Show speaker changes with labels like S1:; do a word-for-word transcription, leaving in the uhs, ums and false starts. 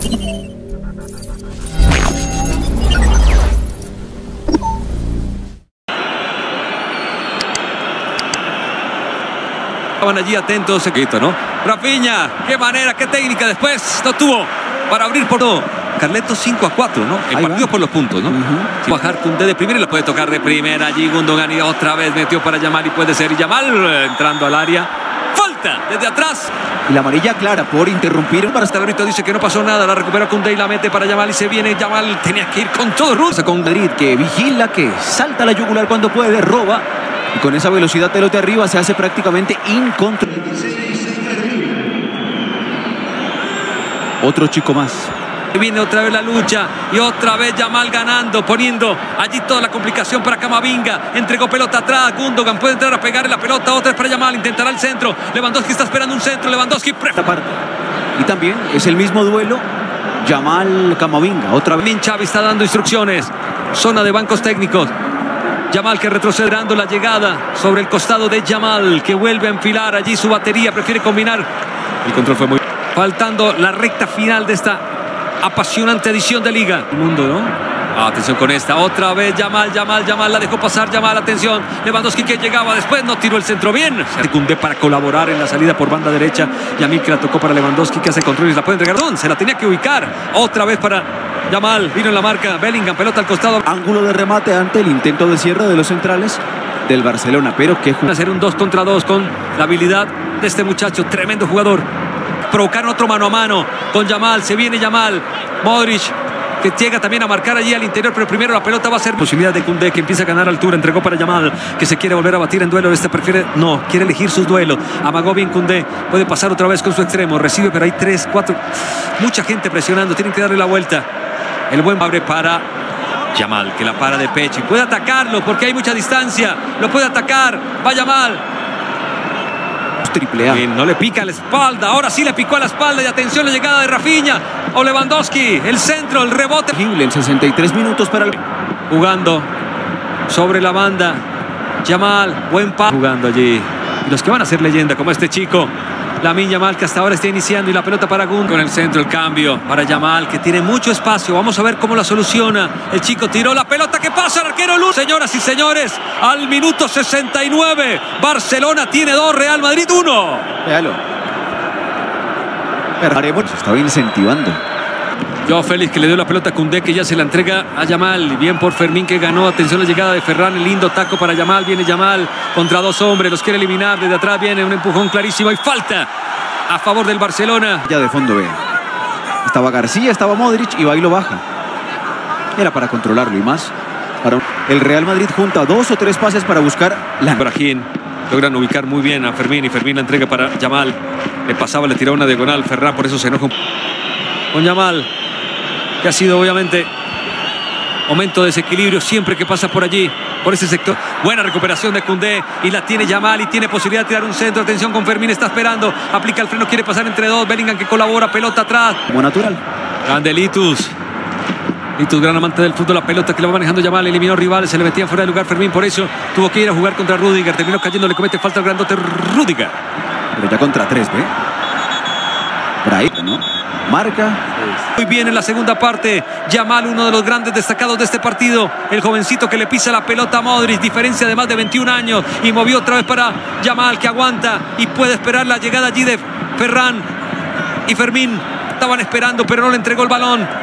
S1: Estaban allí atentos, ¿no? Rafinha, qué manera, qué técnica, después no tuvo para abrir por todo. Carleto cinco a cuatro, ¿no? El partido por los puntos, ¿no? Uh-huh. Bajar Koundé de primera y lo puede tocar de primera. Allí Gundogan y otra vez metió para Yamal y puede ser Yamal entrando al área. Falta desde atrás.
S2: Y la amarilla clara por interrumpir.
S1: Para estar ahorita dice que no pasó nada. La recupera Koundé y la mete para Yamal y se viene Yamal. Tenía que ir con todo ruso.
S2: Con Madrid que vigila, que salta la yugular cuando puede, roba. Y con esa velocidad de lote arriba se hace prácticamente incontrolable. Otro chico más.
S1: Viene otra vez la lucha y otra vez Yamal ganando, poniendo allí toda la complicación para Camavinga. Entregó pelota atrás, Gundogan puede entrar a pegarle la pelota, otra es para Yamal, intentará el centro. Lewandowski está esperando un centro, Lewandowski
S2: esta parte. Y también es el mismo duelo Yamal Camavinga, otra vez.
S1: Xavi está dando instrucciones, zona de bancos técnicos. Yamal que retrocede dando la llegada sobre el costado de Yamal, que vuelve a enfilar allí su batería, prefiere combinar. El control fue muy... Faltando la recta final de esta apasionante edición de Liga. El mundo, ¿no? Ah, atención con esta. Otra vez Yamal, Yamal, Yamal. La dejó pasar Yamal. Atención. Lewandowski que llegaba después. No tiró el centro bien. Koundé para colaborar en la salida por banda derecha. Yamil que la tocó para Lewandowski que hace control y la puede entregar. Se la tenía que ubicar. Otra vez para Yamal. Vino en la marca. Bellingham. Pelota al costado.
S2: Ángulo de remate ante el intento de cierre de los centrales del Barcelona. Pero que
S1: hacer un dos contra dos con la habilidad de este muchacho. Tremendo jugador. Provocaron otro mano a mano con Yamal. Se viene Yamal. Modric que llega también a marcar allí al interior, pero primero la pelota va a ser posibilidad de Koundé que empieza a ganar altura. Entregó para Yamal que se quiere volver a batir en duelo. Este prefiere, no, quiere elegir sus duelos. Amagó bien Koundé. Puede pasar otra vez con su extremo. Recibe, pero hay tres, cuatro. Mucha gente presionando. Tienen que darle la vuelta. El buen abre para Yamal que la para de pecho y puede atacarlo porque hay mucha distancia. Lo puede atacar. Va Yamal.
S2: Triple A.
S1: Bien, no le pica la espalda, ahora sí le picó a la espalda y atención la llegada de Rafinha o Lewandowski, el centro, el rebote.
S2: En sesenta y tres minutos para el...
S1: Jugando sobre la banda, Yamal, buen pase. Jugando allí, y los que van a ser leyenda como este chico, Lamine Yamal que hasta ahora está iniciando y la pelota para Gundogan. Con el centro, el cambio para Yamal que tiene mucho espacio, vamos a ver cómo la soluciona. El chico tiró la pelota que pasa al arquero Luz. Señoras y señores, al minuto sesenta y nueve, Barcelona tiene dos, Real Madrid uno.
S2: Véalo. Se estaba incentivando.
S1: Yo Félix que le dio la pelota a Koundé que ya se la entrega a Yamal. Bien por Fermín que ganó. Atención a la llegada de Ferran. El lindo taco para Yamal. Viene Yamal contra dos hombres. Los quiere eliminar. Desde atrás viene un empujón clarísimo. Y falta a favor del Barcelona.
S2: Ya de fondo vean. Estaba García, estaba Modric y va y lo baja. Era para controlarlo y más. Para el Real Madrid junta dos o tres pases para buscar la...
S1: Brahim. Logran ubicar muy bien a Fermín y Fermín la entrega para Yamal. Le pasaba, le tiraba una diagonal. Ferran por eso se enoja con Yamal, que ha sido obviamente momento de desequilibrio siempre que pasa por allí, por ese sector. Buena recuperación de Koundé y la tiene Yamal y tiene posibilidad de tirar un centro. Atención con Fermín, está esperando, aplica el freno, quiere pasar entre dos. Bellingham que colabora, pelota atrás.
S2: Como natural.
S1: Grande Litus. Litus, gran amante del fútbol, la pelota que lo va manejando Yamal, eliminó rivales, se le metía fuera de lugar Fermín, por eso tuvo que ir a jugar contra Rüdiger. Terminó cayendo, le comete falta al grandote Rüdiger.
S2: Pero ya contra tres, ¿ve? Por ahí, ¿no? Marca.
S1: Muy bien en la segunda parte. Yamal, uno de los grandes destacados de este partido. El jovencito que le pisa la pelota a Modric. Diferencia de más de veintiún años. Y movió otra vez para Yamal que aguanta. Y puede esperar la llegada allí de Ferran y Fermín. Estaban esperando pero no le entregó el balón.